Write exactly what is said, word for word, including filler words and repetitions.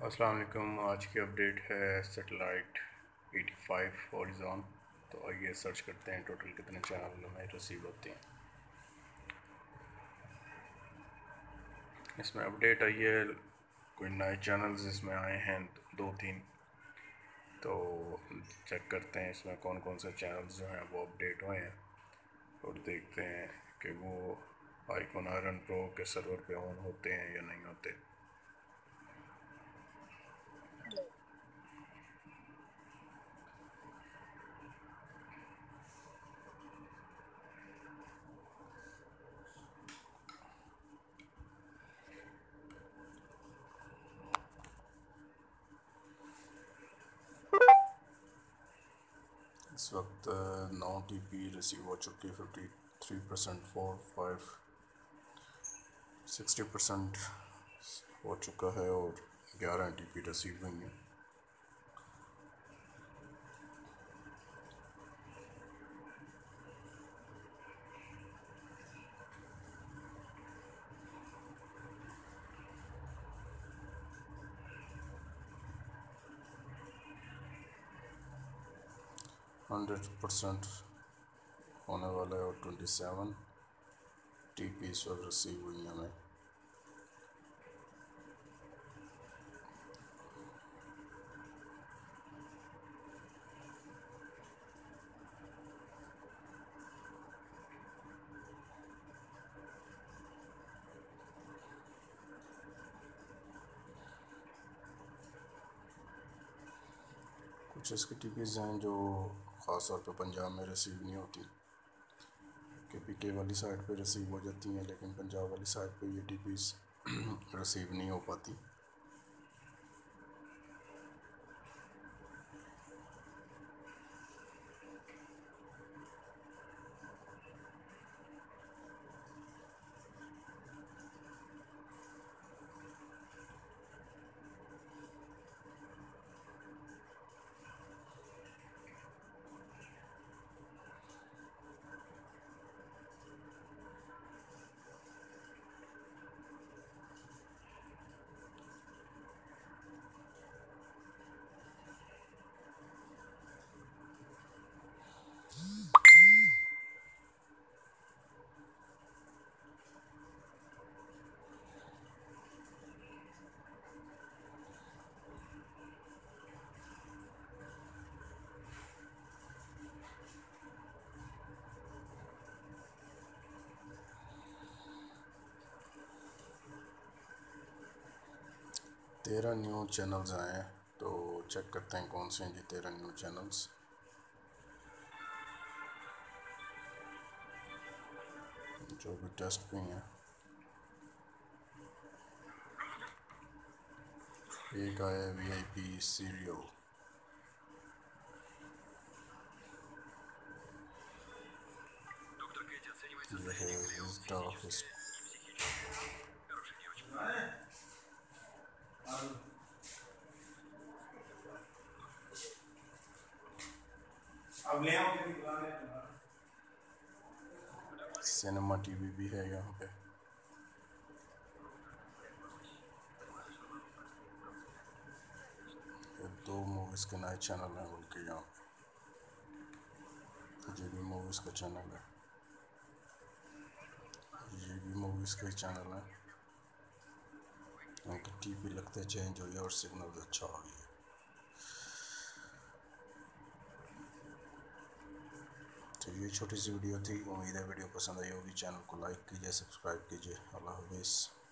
अस्सलाम वालेकुम। आज की अपडेट है सैटेलाइट पचासी हॉरिजॉन। तो आइए सर्च करते हैं टोटल कितने चैनल में रिसीव होते हैं। इसमें अपडेट आई है, कोई नए चैनल्स इसमें आए हैं दो तीन। तो चेक करते हैं इसमें कौन कौन से चैनल्स जो हैं वो अपडेट हुए हैं और देखते हैं कि वो आईकॉन आयरन प्रो के सर्वर पे ऑन होते हैं या नहीं होते। इस वक्त नौ टी पी रिसीव हो चुकी है, fifty three percent four five sixty percent हो चुका है और ग्यारह टी पी रिसीव हुई हैं। हंड्रेड परसेंट होने वाला है और ट्वेंटी सेवन टी पी इस वक्त रिसीव हुई हमें। कुछ इसकी टी पीज़ हैं जो ख़ास तौर पर पंजाब में रिसीव नहीं होती, के पी के वाली साइड पे रिसीव हो जाती हैं, लेकिन पंजाब वाली साइड पे ये टी पीज़ रिसीव नहीं हो पाती। तेरह न्यू चैनल्स आए हैं, तो चेक करते हैं कौन से हैं ये तेरह न्यू चैनल्स। जो भी टेस्ट पे हैं, एक आया वी आई पी सीरियल, ये है इंस्टा सिनेमा टीवी भी है यहाँ पे। ये दो मूवीज़ के नए चैनल हैं उनके यहाँ पे। ये भी मूवीज़ का चैनल है, ये भी मूवीज़ का ही चैनल है। उनकी टीवी लगते चेंज हुई और सिग्नल अच्छा हो गया। तो ये छोटी सी वीडियो थी, उम्मीद है वीडियो पसंद आई होगी। चैनल को लाइक कीजिए, सब्सक्राइब कीजिए। अल्लाह हाफिज़।